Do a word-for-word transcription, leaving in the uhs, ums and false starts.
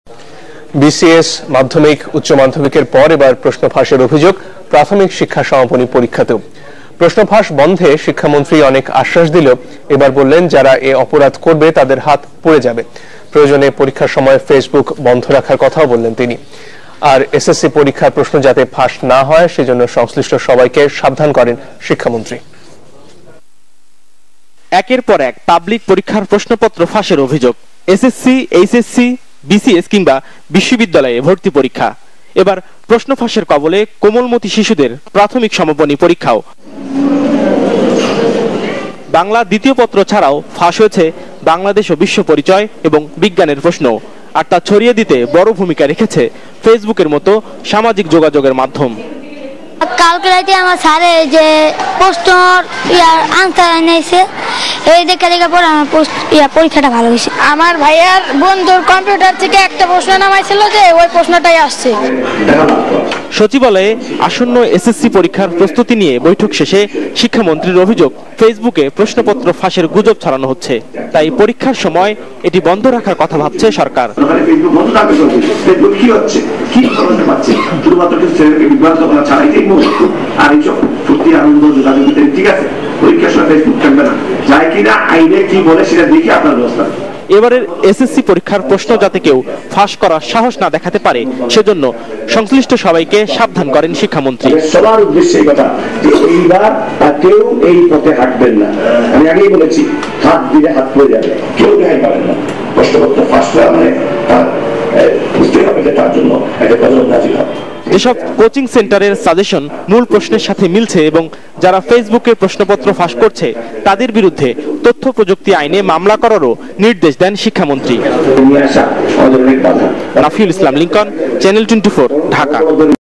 BCS মাধ্যমিক উচ্চ মাধ্যমিকের পর এবার প্রশ্ন ফাঁসের অভিযোগ প্রাথমিক শিক্ষা সমাপনী পরীক্ষাতেও। প্রশ্ন ফাঁস বন্ধে শিক্ষামন্ত্রী অনেক আশ্বাস দিলেও এবার বললেন যারা এ অপরাধ করবে তাদের হাত পুড়ে যাবে। প্রয়োজনে পরীক্ষার সময় ফেসবুক বন্ধ রাখার কথাও বললেন তিনি। আর এসএসসি পরীক্ষার প্রশ্ন যাতে ফাঁস না হয় সেজন্য সংশ্লিষ্ট সবাইকে সাবধান করেন শিক্ষামন্ত্রী। একের পর এক পাবলিক পরীক্ষার প্রশ্নপত্র ফাঁসের অভিযোগ। এসএসসি, এইচএসসি, বিসিএস কিংবা বিশ্ববিদ্যালয়ে ভর্তি পরীক্ষা। এবার প্রশ্ন ফাঁসের কবলে কোমলমতি শিশুদের প্রাথমিক সমাপনী পরীক্ষাও। বাংলা দ্বিতীয় পত্র ছাড়াও ফাঁস হয়েছে বাংলাদেশ ও বিশ্ব পরিচয় এবং বিজ্ঞানের প্রশ্ন। আর তা ছড়িয়ে দিতে বড় ভূমিকা রেখেছে ফেসবুকের মতো সামাজিক যোগাযোগের মাধ্যম। কালকে রাতে আমার স্যারে যে প্রশ্ন ইয়ার আনসার এনেছে এই দেখে দেখে পরে আমার পরীক্ষাটা ভালো হয়েছে। আমার ভাইয়ার বন্ধুর কম্পিউটার থেকে একটা প্রশ্ন নামাইছিল যে ওই প্রশ্নটাই আসছে। সচিবালয়ে আসন্ন এসএসসি পরীক্ষার প্রস্তুতি নিয়ে বৈঠক শেষে শিক্ষামন্ত্রীর অভিযোগ ফেসবুকে প্রশ্নপত্র ফাঁসের গুজব ছড়ানো হচ্ছে। তাই পরীক্ষার সময় এটি বন্ধ রাখার কথা ভাবছে সরকার। এবারের এসএসসি পরীক্ষার প্রশ্ন যাতে কেউ ফাঁস করার সাহস না দেখাতে পারে সেজন্য সংশ্লিষ্ট সবাইকে সাবধান করেন শিক্ষামন্ত্রী। সবার উদ্দেশ্যে কথা যে এইবার কেউ এই পথে হাঁটবেন না। আমি আগেই বলেছি হাত দিলে হাত পড়ে যাবে, কেউ রেহাই পাবেন না। প্রশ্নপত্র ফাঁস করা মানে বুঝতে হবে যে তার জন্য একটা গজব নাজিল হবে। যেসব কোচিং সেন্টারের সাজেশন মূল প্রশ্নের সাথে মিলছে এবং যারা ফেসবুকে প্রশ্নপত্র ফাঁস করছে তাদের বিরুদ্ধে তথ্য প্রযুক্তি আইনে মামলা করারও নির্দেশ দেন শিক্ষামন্ত্রী। Nurul Islam Lincoln, channel twenty four, Dhaka.